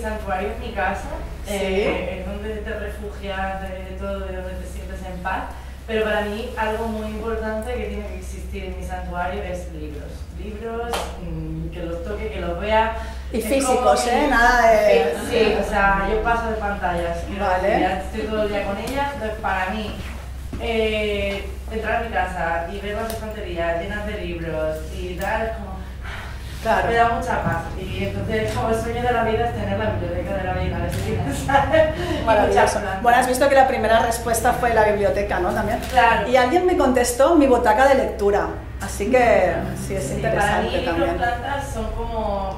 santuario es mi casa, ¿Sí? es donde te refugias de todo, de donde te sientes en paz. Pero para mí algo muy importante que tiene que existir en mi santuario es libros. Libros, que los toque, que los vea. Y físicos, nada de... Sí, o sea, yo paso de pantallas. Vale. Ya estoy todo el día con ellas, entonces para mí entrar a mi casa y ver las estanterías llenas de libros y tal, es como... Claro. Me da mucha paz. Y entonces, como el sueño de la vida es tener la biblioteca de la vida de mi Maravilloso. Bueno, has visto que la primera respuesta fue la biblioteca, ¿no? También. Claro. Y alguien me contestó mi butaca de lectura. Así que sí, es interesante para mí, también. Las plantas son como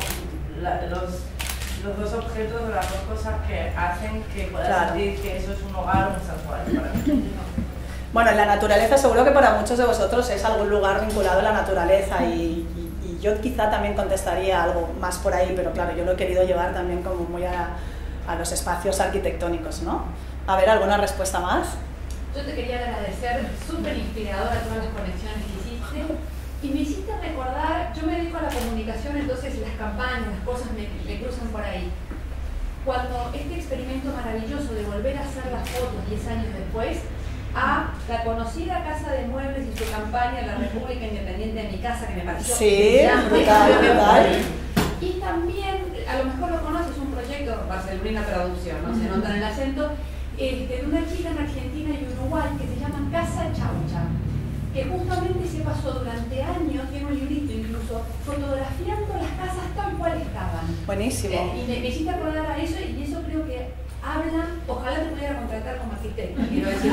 los dos objetos o las dos cosas que hacen que puedas sentir que eso es un hogar o un santuario para mí. Bueno, en la naturaleza seguro que para muchos de vosotros es algún lugar vinculado a la naturaleza y yo quizá también contestaría algo más por ahí, pero claro, yo lo he querido llevar también como muy a los espacios arquitectónicos, ¿no? A ver, ¿alguna respuesta más? Yo te quería agradecer, súper inspiradora todas las conexiones que hiciste y me hiciste recordar, yo me dedico a la comunicación, entonces las campañas, las cosas me cruzan por ahí. Cuando este experimento maravilloso de volver a hacer las fotos 10 años después, a la conocida Casa de Muebles y su campaña La República Independiente de mi casa, que me pareció brutal. Y también, a lo mejor lo conoces, un proyecto barcelonina traducción, no se nota en el acento, de una chica en Argentina y Uruguay que se llama Casa Chaucha, que justamente se pasó durante años, tiene un librito incluso, fotografiando las casas tal cual estaban. Buenísimo. Y me hiciste acordar a eso, y eso creo que habla, ojalá te pudiera contratar como arquitecto, quiero decir,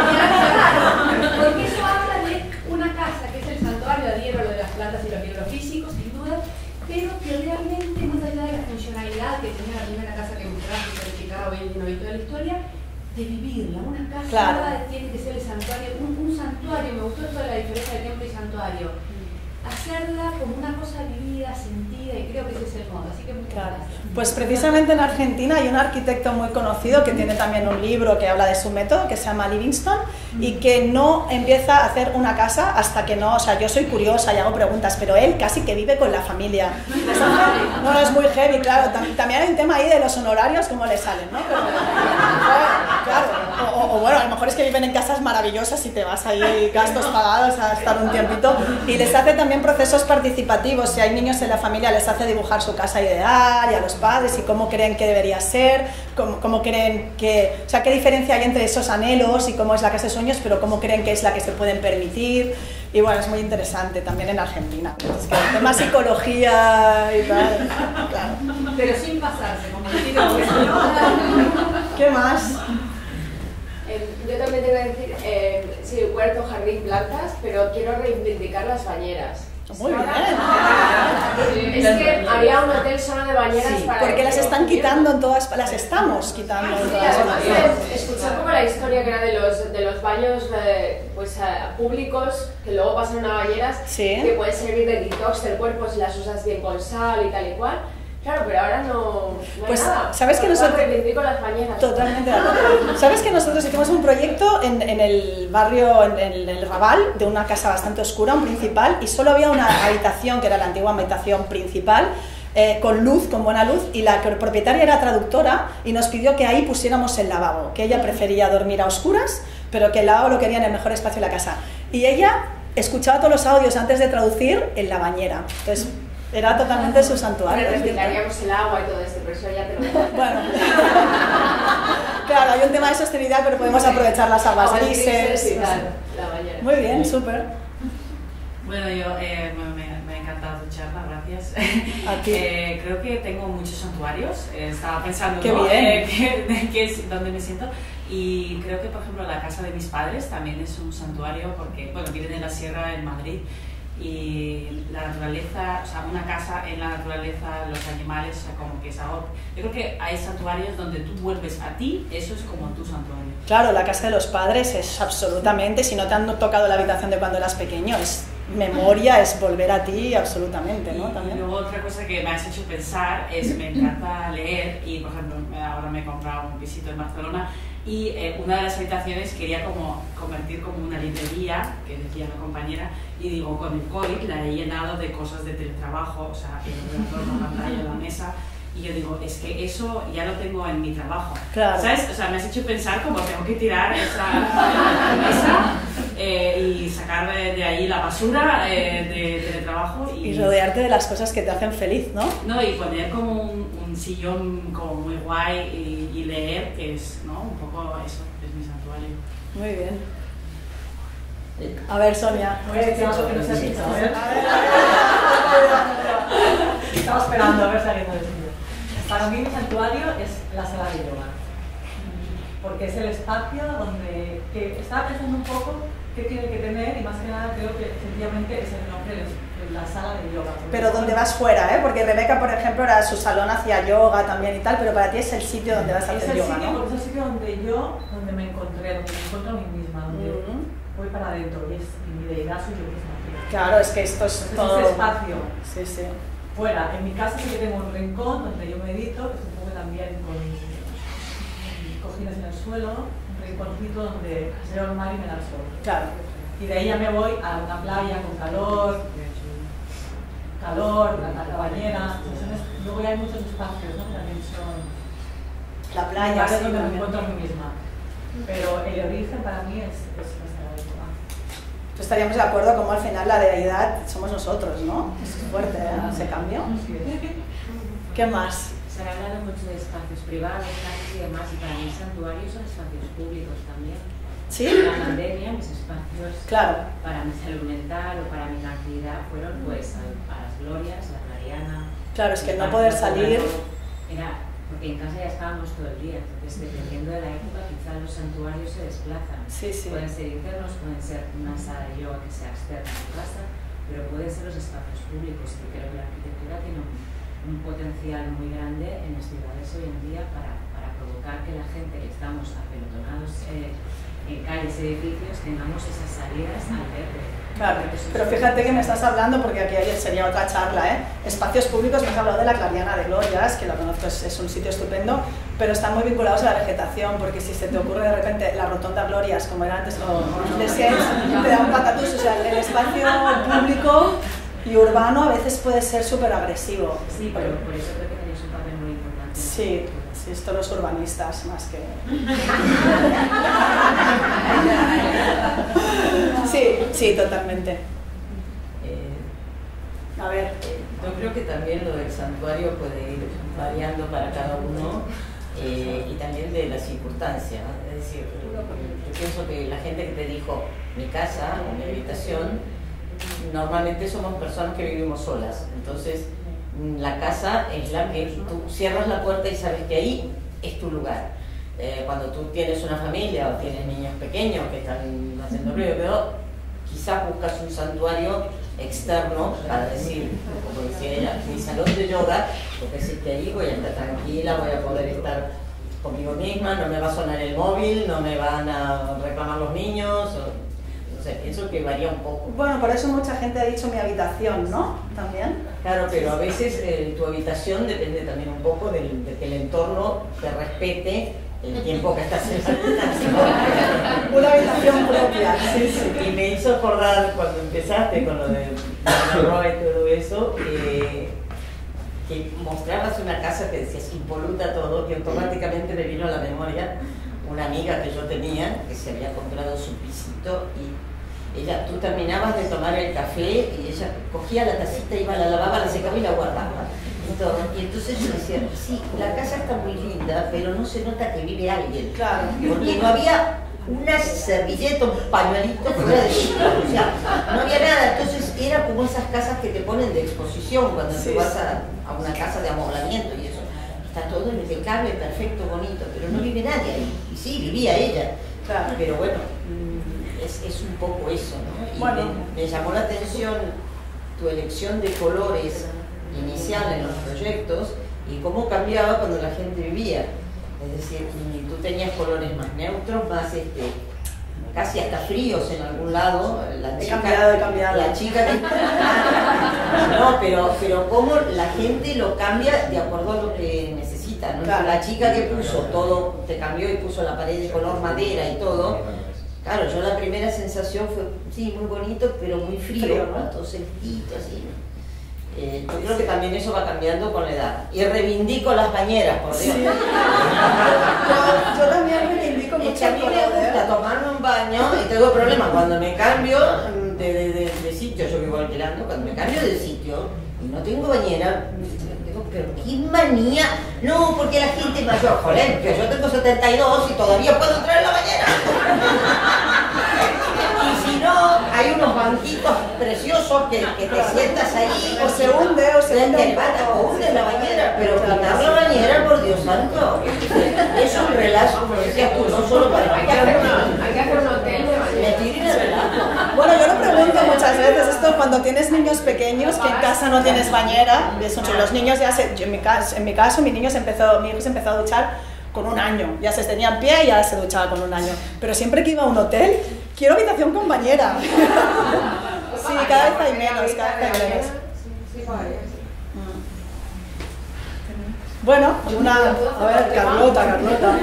porque eso habla de una casa que es el santuario, adhiero a lo de las plantas y los libros físicos, sin duda, pero que realmente, más allá de la funcionalidad que tenía la primera casa que mostraste, que explicaba hoy en de la historia, de vivirla, una casa tiene que ser el santuario, un santuario, me gustó toda la diferencia de templo y santuario, hacerla como una cosa vivida, sentida, y creo que ese es el modo, así que muchas gracias. Pues precisamente en Argentina hay un arquitecto muy conocido que tiene también un libro que habla de su método, que se llama Livingstone, y que no empieza a hacer una casa hasta que no, o sea, yo soy curiosa y hago preguntas, pero él casi que vive con la familia. No, es muy heavy, claro, también hay un tema ahí de los honorarios, cómo le salen, ¿no? Pero, claro, o bueno, a lo mejor es que viven en casas maravillosas y te vas ahí, gastos pagados a estar un tiempito, y les hace también procesos participativos. Si hay niños en la familia, les hace dibujar su casa ideal y a los padres y cómo creen que debería ser, cómo creen que, o sea, qué diferencia hay entre esos anhelos y cómo es la casa de sueños, pero cómo creen que es la que se pueden permitir. Y bueno, es muy interesante también en Argentina. Es que el tema psicología y tal, claro. Pero sin pasarse, como decir, ¿Qué más? Yo también tengo que decir, sí, huerto, jardín, plantas, pero quiero reivindicar las bañeras. Muy bien. Es que había un hotel solo de bañeras para... Porque las están quitando en todas... Las estamos quitando en todas partes. Escuché un poco la historia que era de los baños pues, públicos que luego pasan a bañeras, que pueden servir de detox del cuerpo si las usas bien con sal y tal y cual. Claro, pero ahora no pues, hay nada. ¿sabes que nosotros... reivindico las bañeras. Totalmente de acuerdo. ¿Sabes que nosotros hicimos un proyecto en el barrio, en el Raval, de una casa bastante oscura, un principal, y solo había una habitación, que era la antigua habitación principal, con luz, con buena luz, y la propietaria era traductora y nos pidió que ahí pusiéramos el lavabo, que ella prefería dormir a oscuras, pero que el lavabo lo quería en el mejor espacio de la casa. Y ella escuchaba todos los audios antes de traducir en la bañera. Entonces, era totalmente su santuario. Respetaríamos el agua y todo esto, pero eso ya te lo digo. Bueno, claro, hay un tema de sostenibilidad, pero podemos aprovechar las aguas grises. Y tal, la bañera. Muy bien, súper. Bueno, yo me ha encantado tu charla, gracias. Aquí. Creo que tengo muchos santuarios. Estaba pensando, Qué ¿no? bien. Dónde me siento. Y creo que, por ejemplo, la casa de mis padres también es un santuario porque, bueno, viven en la sierra en Madrid. Y la naturaleza, o sea, una casa en la naturaleza, los animales, o sea, como que es algo... Yo creo que hay santuarios donde tú vuelves a ti, eso es como tu santuario. Claro, la casa de los padres es absolutamente, si no te han tocado la habitación de cuando eras pequeño, es memoria, es volver a ti absolutamente, ¿no? También. Y luego otra cosa que me has hecho pensar es, me encanta leer y, por ejemplo, ahora me he comprado un pisito en Barcelona y una de las habitaciones quería como convertir como una librería, que decía la compañera, y digo, con el COVID la he llenado de cosas de teletrabajo, o sea, el ordenador, la pantalla, la mesa, Y yo digo, es que eso ya lo tengo en mi trabajo. Claro. ¿Sabes? O sea, me has hecho pensar cómo tengo que tirar esa mesa y sacar de ahí la basura de teletrabajo. Y rodearte de las cosas que te hacen feliz, ¿no? No, y poner como un sillón como muy guay y leer, que es, ¿no? Un poco eso, es mi santuario. Muy bien. A ver, Sonia. Estaba esperando a ver saliendo del sitio. Para mí mi santuario es la sala de yoga, porque es el espacio donde estaba pensando un poco qué tiene que tener, y más que nada creo que sencillamente es el nombre de la sala de yoga. Pero donde vas fuera, ¿eh? Porque Rebeca, por ejemplo, era su salón hacía yoga también y tal, pero para ti es el sitio donde vas a hacer yoga, ¿no? Es el sitio donde me encontré, donde me encuentro a mí misma, donde voy para adentro y mi deidad soy yo misma. Claro, es que esto es todo... Ese espacio. Sí, sí. Fuera, en mi casa sí que tengo un rincón donde yo medito, que supongo también con cojines en el suelo, un rinconcito donde veo el mar y me da el sol. Claro. Y de ahí ya me voy a una playa con calor, la bañera. Luego ya hay muchos espacios, ¿no? También son la playa, lugares sí, donde me también. encuentro a mí misma. Pero el origen para mí es la sala de yoga. Pues estaríamos de acuerdo como al final la deidad somos nosotros, ¿no? Es fuerte, ¿eh? Ese cambio. ¿Qué más? Se ha hablado mucho de espacios privados, calles y demás, y para mí santuarios son espacios públicos también. ¿Sí? En la pandemia mis espacios para mi salud mental o para mi tranquilidad fueron pues a las Glorias, la Clariana. Claro, es que no poder salir... Porque en casa ya estábamos todo el día, entonces dependiendo de la época quizás los santuarios se desplazan. Sí, sí. Pueden ser internos, pueden ser una sala de yoga que sea externa a tu casa, pero pueden ser los espacios públicos, y creo que la arquitectura tiene un potencial muy grande en las ciudades hoy en día para provocar que la gente que estamos apelotonados en calles y edificios tengamos esas salidas al verde. Claro, pero fíjate que me estás hablando, porque aquí sería otra charla, ¿eh? Espacios públicos, me has hablado de la Clariana de Glorias, que la conozco, es un sitio estupendo, pero están muy vinculados a la vegetación, porque si se te ocurre de repente la Rotonda Glorias, como era antes, o de Sens, te da un patatús. O sea, el espacio público y urbano a veces puede ser súper agresivo. Sí, pero por eso creo que tenéis un papel muy importante. Sí. Sí, esto los urbanistas más que... Sí, totalmente. A ver. Yo creo que también lo del santuario puede ir variando para cada uno y también de la circunstancia. Es decir, yo pienso que la gente que te dijo mi casa o mi habitación, normalmente somos personas que vivimos solas. Entonces, la casa es la que tú cierras la puerta y sabes que ahí es tu lugar. Cuando tú tienes una familia o tienes niños pequeños que están haciendo ruido, pero quizás buscas un santuario externo para decir, como decía ella, mi salón de yoga, porque si te digo, voy a estar tranquila, voy a poder estar conmigo misma, no me va a sonar el móvil, no me van a reclamar los niños. Eso que varía un poco. Bueno, por eso mucha gente ha dicho mi habitación, ¿no? También. Claro, pero a veces tu habitación depende también un poco de que el entorno te respete el tiempo que estás en esa habitación. Una habitación propia, sí, sí. Y me hizo acordar cuando empezaste con lo de Roa y todo eso, que mostrabas una casa que decías impoluta todo, y automáticamente me vino a la memoria una amiga que yo tenía que se había comprado su pisito, y tú terminabas de tomar el café y ella cogía la tacita, iba, la lavaba, la secaba y la guardaba. Y entonces yo decía, sí, la casa está muy linda, pero no se nota que vive alguien. Claro. Porque no había una servilleta, un pañuelito fuera de sí. O sea, no había nada. Entonces era como esas casas que te ponen de exposición cuando tú vas a una casa de amoblamiento y eso. Está todo impecable, perfecto, bonito, pero no vive nadie ahí. Y sí, vivía ella. Claro. Pero bueno, es un poco eso, ¿no? Y bueno, me llamó la atención tu elección de colores inicial en los proyectos y cómo cambiaba cuando la gente vivía. Es decir, tú tenías colores más neutros, más casi hasta fríos en algún lado. He cambiado. La chica que... No, pero cómo la gente lo cambia de acuerdo a lo que necesita, ¿no? Claro. La chica que puso todo, te cambió y puso la pared de color madera y todo. Claro, yo la primera sensación fue, sí, muy bonito, pero muy frío, ¿no? Todo celestito, así. Yo creo que también eso va cambiando con la edad. Y reivindico las bañeras, por Dios. Sí. Yo también reivindico mucho. Es que a mí me gusta tomarme un baño y tengo problemas cuando me cambio de sitio. Yo vivo alquilando, cuando me cambio de sitio y no tengo bañera, digo, pero qué manía. No, porque la gente mayor, joder, que yo tengo 72 y todavía puedo entrar en la bañera. Y si no, hay unos banquitos preciosos que te sientas ahí. O se hunde o hunde la bañera, pero quitar la bañera, por Dios santo, es un relajo, como decías tú, no solo para hay que hacer un hotel de bañera. Bueno, yo lo pregunto muchas veces, esto cuando tienes niños pequeños, que en casa no tienes bañera, los niños ya en mi caso, mi hijo se empezó a duchar con 1 año, ya se tenía en pie y ya se duchaba con 1 año, pero siempre que iba a un hotel, quiero habitación con bañera. Sí, cada vez hay menos. Bueno, a ver, Carlota.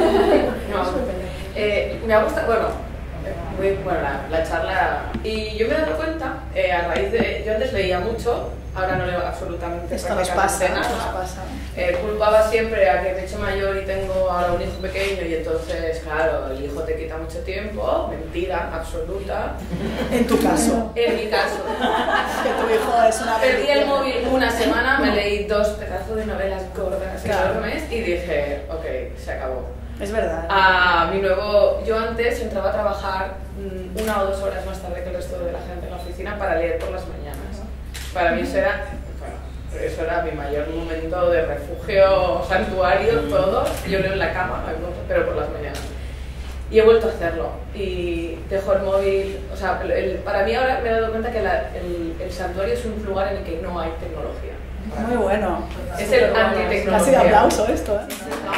Me ha gustado, muy buena la charla, y yo me he dado cuenta, a raíz de, yo antes leía mucho, ahora no leo absolutamente esto nos pasa. Culpaba siempre a que me he hecho mayor y tengo ahora un hijo pequeño y entonces, claro, el hijo te quita mucho tiempo. Mentira absoluta. En tu caso. En mi caso. Que tu hijo es una... Perdí el móvil 1 semana, me leí 2 pedazos de novelas gordas enormes y dije, ok, se acabó. Es verdad. Yo antes entraba a trabajar 1 o 2 horas más tarde que el resto de la gente en la oficina para leer por las mañanas. Para mí eso era mi mayor momento de refugio, santuario, todo. Yo leo en la cama, pero por las mañanas. Y he vuelto a hacerlo. Y dejo el móvil. O sea, para mí ahora me he dado cuenta que el santuario es un lugar en el que no hay tecnología. Muy bueno. Es el antitecnología. Casi de aplauso esto, ¿eh?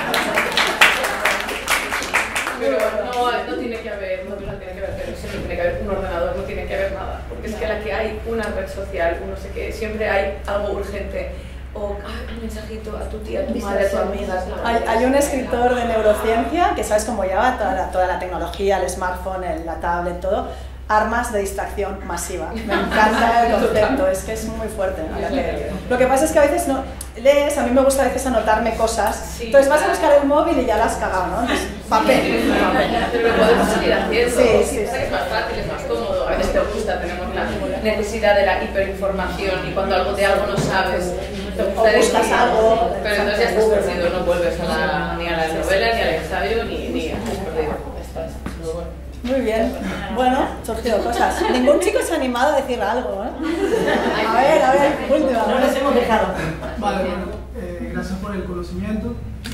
Pero no tiene que haber, pero siempre tiene que haber un ordenador, no tiene que haber nada. Porque es que a la que hay una red social, un no sé qué, siempre hay algo urgente. O un mensajito a tu tía, a tu madre, a tu amiga. Hay un escritor de neurociencia que sabes cómo lleva toda la tecnología, el smartphone, la tablet, todo. Armas de distracción masiva. Me encanta el concepto, es que es muy fuerte. Lo que pasa es que a veces no lees, a mí me gusta a veces anotarme cosas, entonces vas a buscar el móvil y ya lo has cagado, ¿no? Entonces, papel. Pero lo podemos seguir haciendo, sí. Es más fácil, es más cómodo, a veces te gusta, tenemos la necesidad de la hiperinformación y cuando de algo no sabes, te gusta buscas algo, pero entonces ya estás perdido, no vuelves ni a la novela, ni al ensayo, ni estás perdido. Muy bien. Bueno, surgido cosas. Ningún chico se ha animado a decir algo, ¿eh? A ver, última. No nos hemos dejado. Vale, gracias por el conocimiento.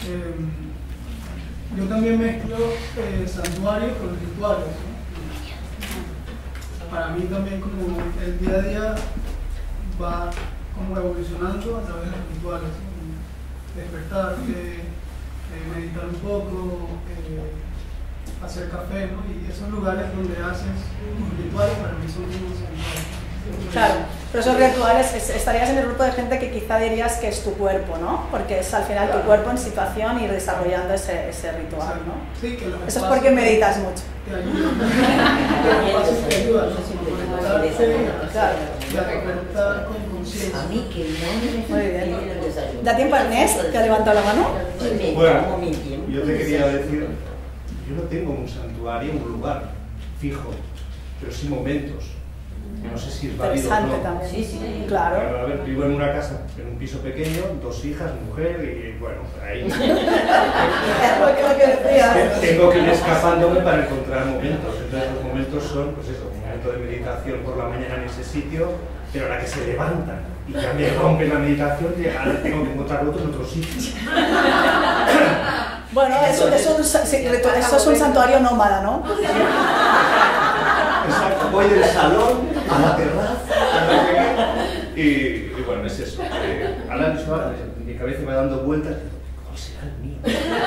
Yo también mezclo santuarios con rituales, ¿no? Para mí también como el día a día va como evolucionando a través de los rituales, ¿no? Despertar, meditar un poco, hacer café, ¿no? Y esos lugares donde haces rituales para mí son unos santuarios. Claro, pero esos rituales, estarías en el grupo de gente que quizá dirías que es tu cuerpo, ¿no? Porque es al final tu cuerpo en situación y desarrollando ese ritual, ¿no? Sí, que eso es porque meditas mucho. Te ayudan. Te ayudan, ¿no? Claro, con conciencia. A mí que no muy bien. ¿Da tiempo a Ernest, que ha levantado la mano? Bueno, yo te quería decir, yo no tengo un santuario, un lugar fijo, pero sí momentos. No sé si es válido o no. También. Sí, claro. A ver, vivo en una casa, en un piso pequeño, 2 hijas, mujer y bueno, ahí. Tengo que ir escapándome para encontrar momentos. Entonces los momentos son, pues eso, un momento de meditación por la mañana en ese sitio, pero a la que se levantan y ya me rompe la meditación y ahora tengo que encontrar otro en otro sitio. Bueno, eso es un santuario nómada, ¿no? Exacto, voy del salón a la terraza y bueno, es eso. Ahora mi cabeza me va dando vueltas, ¿cuál será el mío?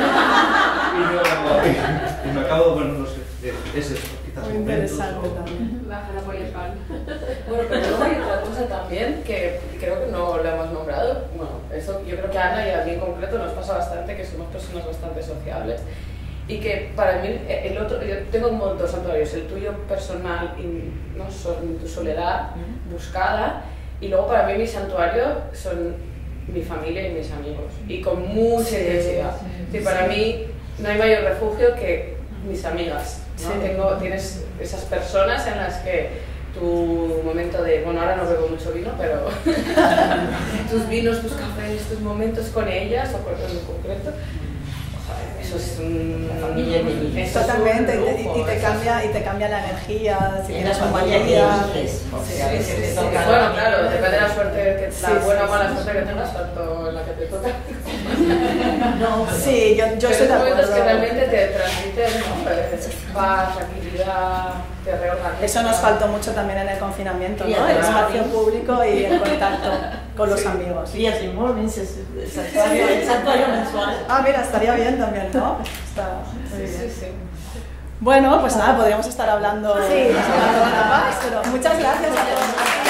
Y me acabo, bueno, no sé, es eso, quizás muy interesante también. Bajar por el pan. Bueno, pero luego hay otra cosa también que creo que no lo hemos nombrado. Bueno, eso yo creo que a Ana y a mí en concreto nos pasa bastante, que somos personas bastante sociables. Y que para mí, el otro, yo tengo como 2 santuarios, el tuyo personal, tu soledad buscada, Y luego para mí mi santuario son mi familia y mis amigos, y con mucha intensidad. Sí, para mí no hay mayor refugio que mis amigas, ¿no? Tienes esas personas en las que tu momento de, bueno, ahora no bebo mucho vino, pero tus vinos, tus cafés, tus momentos con ellas, o con en concreto, eso es una familia de totalmente, y te cambia la energía, si tienes familia. Bueno, claro, depende de la suerte, la buena o mala suerte que tengas, tanto en la que te toca. Sí, yo estoy de acuerdo. momentos que realmente te transmiten, ¿no? Paz, tranquilidad, te reorganizas. Eso nos faltó mucho también en el confinamiento, ¿no? El espacio público y el contacto con los amigos. Días y mornings, el santuario mensual. Ah, mira, estaría bien también, ¿no? Está muy bien. Sí. Bueno, pues nada, podríamos estar hablando más, pero muchas gracias a todos.